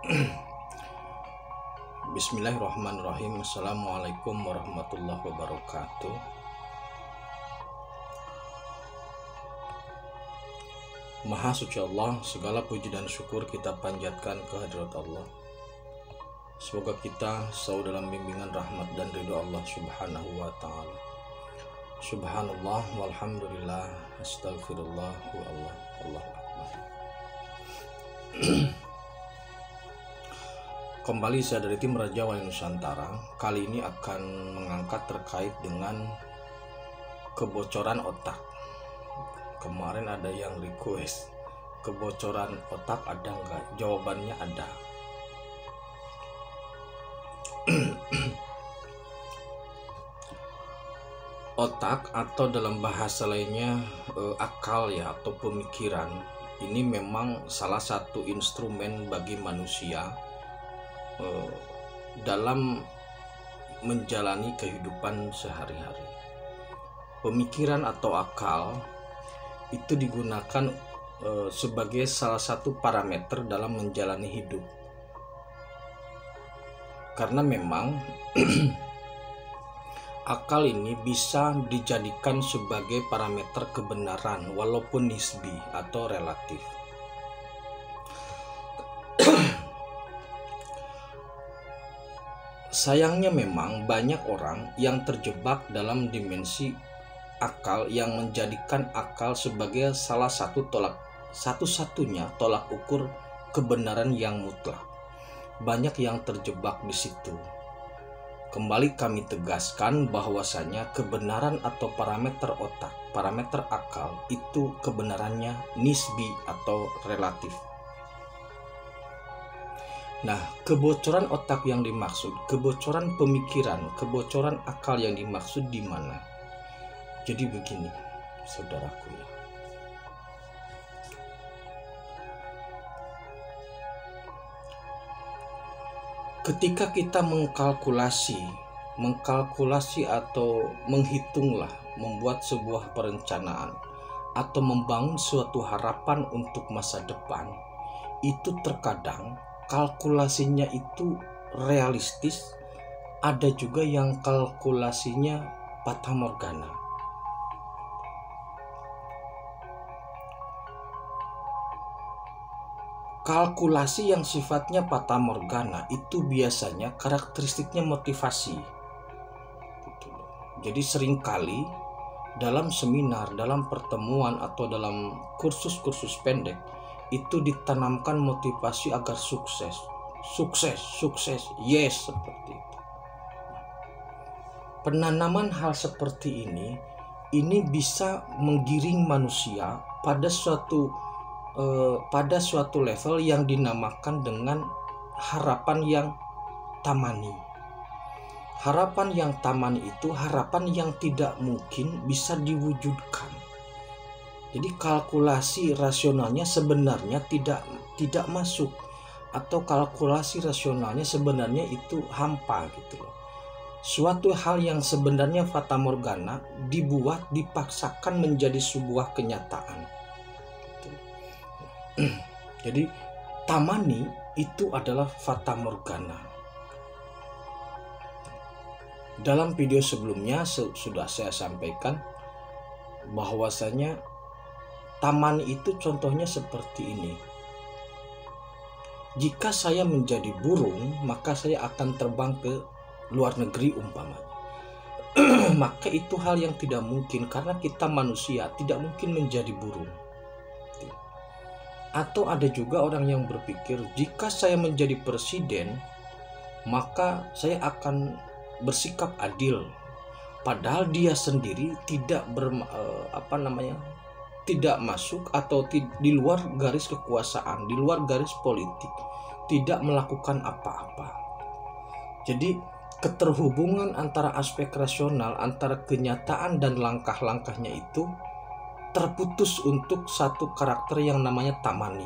Bismillahirrahmanirrahim. Assalamualaikum warahmatullahi wabarakatuh. Maha suci Allah, segala puji dan syukur kita panjatkan kehadirat Allah. Semoga kita selalu dalam bimbingan rahmat dan ridho Allah subhanahu wa ta'ala. Subhanallah walhamdulillah astagfirullah wa Allah akbar. Kembali saya dari tim Raja Wali Nusantara. Kali ini akan mengangkat terkait dengan kebocoran otak. Kemarin ada yang request, kebocoran otak ada nggak? Jawabannya ada. Otak atau dalam bahasa lainnya akal ya, atau pemikiran, ini memang salah satu instrumen bagi manusia dalam menjalani kehidupan sehari-hari. Pemikiran atau akal itu digunakan sebagai salah satu parameter dalam menjalani hidup, karena memang akal ini bisa dijadikan sebagai parameter kebenaran walaupun nisbi atau relatif. Sayangnya memang banyak orang yang terjebak dalam dimensi akal yang menjadikan akal sebagai salah satu satu-satunya tolak ukur kebenaran yang mutlak. Banyak yang terjebak di situ. Kembali kami tegaskan bahwasanya kebenaran atau parameter otak, parameter akal itu kebenarannya nisbi atau relatif. Nah, kebocoran otak yang dimaksud, kebocoran pemikiran, kebocoran akal yang dimaksud di mana? Jadi begini, saudaraku ya. Ketika kita mengkalkulasi atau menghitunglah, membuat sebuah perencanaan atau membangun suatu harapan untuk masa depan, itu terkadang kalkulasinya itu realistis, ada juga yang kalkulasinya fata morgana. Kalkulasi yang sifatnya fata morgana itu biasanya karakteristiknya motivasi. Jadi seringkali dalam seminar, dalam pertemuan atau dalam kursus-kursus pendek itu ditanamkan motivasi agar sukses, yes, seperti itu. Penanaman hal seperti ini bisa menggiring manusia pada suatu level yang dinamakan dengan harapan yang tamani. Harapan yang tamani itu harapan yang tidak mungkin bisa diwujudkan. Jadi kalkulasi rasionalnya sebenarnya tidak masuk, atau kalkulasi rasionalnya sebenarnya itu hampa gitu loh. Suatu hal yang sebenarnya fata morgana dipaksakan menjadi sebuah kenyataan. Jadi tamani itu adalah fata morgana. Dalam video sebelumnya sudah saya sampaikan bahwasanya tamani itu contohnya seperti ini. Jika saya menjadi burung, maka saya akan terbang ke luar negeri umpamanya. Maka itu hal yang tidak mungkin, karena kita manusia tidak mungkin menjadi burung. Atau ada juga orang yang berpikir, jika saya menjadi presiden, maka saya akan bersikap adil. Padahal dia sendiri tidak tidak masuk atau di luar garis kekuasaan, di luar garis politik, tidak melakukan apa-apa. Jadi keterhubungan antara aspek rasional, antara kenyataan dan langkah-langkahnya itu terputus untuk satu karakter yang namanya tamani.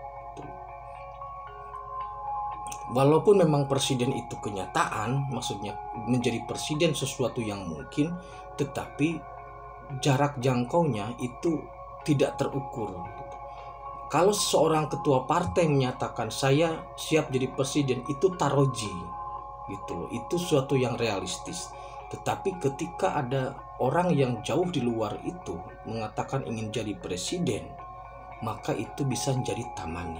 Walaupun memang presiden itu kenyataan, maksudnya menjadi presiden sesuatu yang mungkin, tetapi jarak jangkaunya itu tidak terukur. Kalau seorang ketua partai menyatakan saya siap jadi presiden, itu taroji gitu loh. Itu suatu yang realistis. Tetapi ketika ada orang yang jauh di luar itu mengatakan ingin jadi presiden, maka itu bisa menjadi tamani.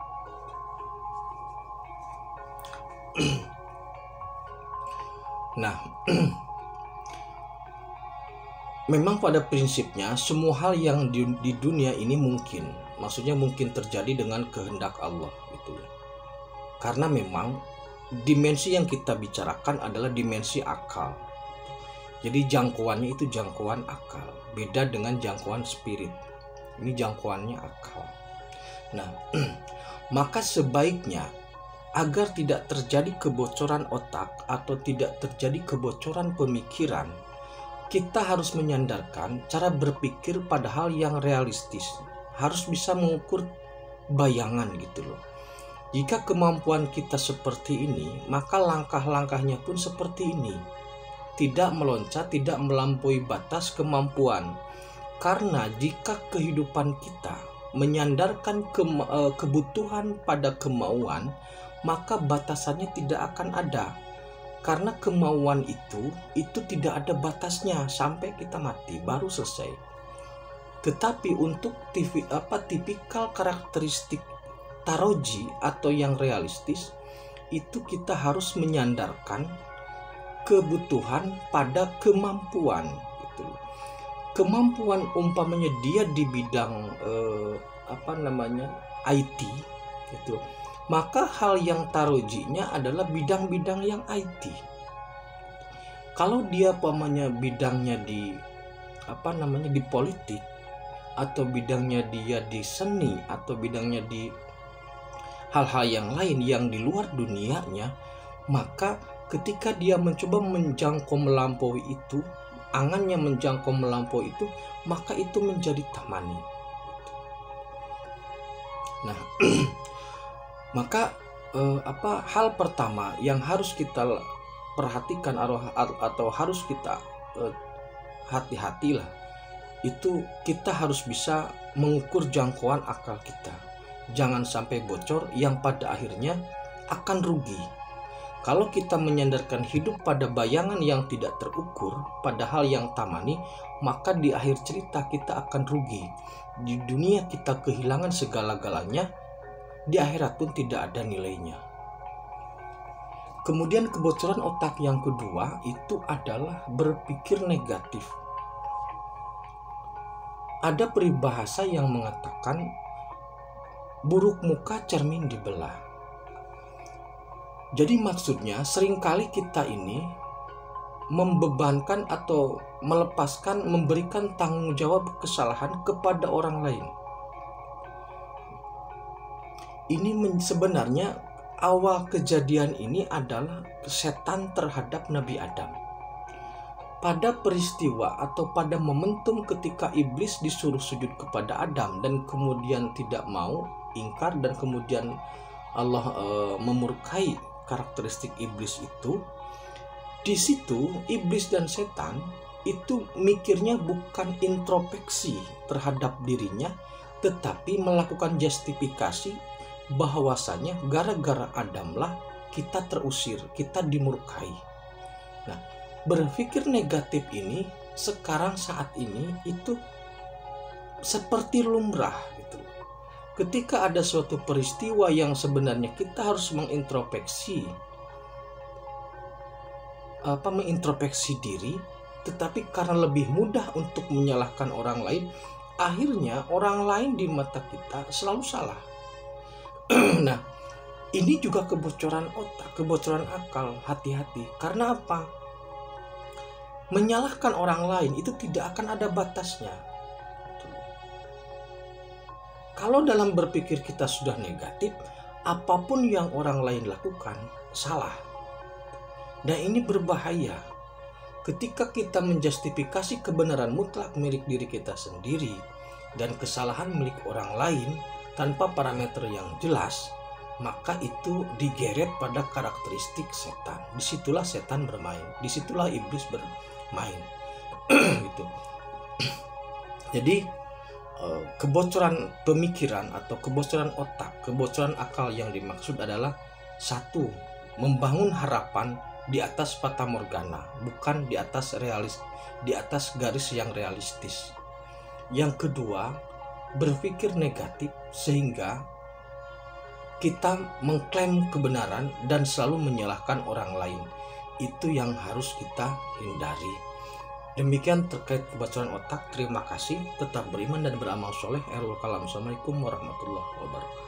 Nah, memang pada prinsipnya semua hal yang di dunia ini mungkin, maksudnya mungkin terjadi dengan kehendak Allah gitu ya. Karena memang dimensi yang kita bicarakan adalah dimensi akal. Jadi jangkauannya itu jangkauan akal, beda dengan jangkauan spirit. Ini jangkauannya akal. Nah, maka sebaiknya agar tidak terjadi kebocoran otak atau tidak terjadi kebocoran pemikiran, kita harus menyandarkan cara berpikir pada hal yang realistis. Harus bisa mengukur bayangan gitu loh. Jika kemampuan kita seperti ini, maka langkah-langkahnya pun seperti ini. Tidak meloncat, tidak melampaui batas kemampuan. Karena jika kehidupan kita menyandarkan kebutuhan pada kemauan, maka batasannya tidak akan ada. Karena kemauan itu tidak ada batasnya sampai kita mati baru selesai. Tetapi untuk tipikal karakteristik taroji atau yang realistis, itu kita harus menyandarkan kebutuhan pada kemampuan gitu. Kemampuan umpamanya dia di bidang IT gitu, maka hal yang tarojinya adalah bidang-bidang yang IT. Kalau dia umpamanya bidangnya di di politik, atau bidangnya dia di seni, atau bidangnya di hal-hal yang lain yang di luar dunianya, maka ketika dia mencoba menjangkau melampaui itu, angannya menjangkau melampaui itu, maka itu menjadi tamani. Nah, maka hal pertama yang harus kita perhatikan atau harus kita hati-hatilah, itu kita harus bisa mengukur jangkauan akal kita. Jangan sampai bocor yang pada akhirnya akan rugi. Kalau kita menyandarkan hidup pada bayangan yang tidak terukur, pada hal yang tamani, maka di akhir cerita kita akan rugi. Di dunia kita kehilangan segala-galanya, di akhirat pun tidak ada nilainya. Kemudian kebocoran otak yang kedua itu adalah berpikir negatif. Ada peribahasa yang mengatakan buruk muka cermin dibelah. Jadi maksudnya seringkali kita ini membebankan atau melepaskan, memberikan tanggung jawab kesalahan kepada orang lain. Ini sebenarnya awal kejadian ini adalah setan terhadap Nabi Adam. Pada peristiwa atau pada momentum ketika iblis disuruh sujud kepada Adam dan kemudian tidak mau, ingkar, dan kemudian Allah memurkai karakteristik iblis itu, di situ iblis dan setan itu mikirnya bukan introspeksi terhadap dirinya, tetapi melakukan justifikasi bahwasanya gara-gara Adamlah kita terusir, kita dimurkai. Nah, berpikir negatif ini sekarang saat ini itu seperti lumrah gitu. Ketika ada suatu peristiwa yang sebenarnya kita harus mengintrospeksi diri, tetapi karena lebih mudah untuk menyalahkan orang lain, akhirnya orang lain di mata kita selalu salah. Nah, ini juga kebocoran otak, kebocoran akal. Hati-hati. Karena apa? Menyalahkan orang lain itu tidak akan ada batasnya. Kalau dalam berpikir kita sudah negatif, apapun yang orang lain lakukan salah. Dan ini berbahaya. Ketika kita menjustifikasi kebenaran mutlak milik diri kita sendiri dan kesalahan milik orang lain tanpa parameter yang jelas, maka itu digeret pada karakteristik setan. Disitulah setan bermain, disitulah iblis bermain. Gitu. Jadi kebocoran pemikiran atau kebocoran otak, kebocoran akal yang dimaksud adalah satu, membangun harapan di atas fata morgana, bukan di atas garis yang realistis. Yang kedua, berpikir negatif sehingga kita mengklaim kebenaran dan selalu menyalahkan orang lain. Itu yang harus kita hindari. Demikian terkait kebocoran otak. Terima kasih. Tetap beriman dan beramal soleh. Akhirul kalam. Assalamualaikum warahmatullahi wabarakatuh.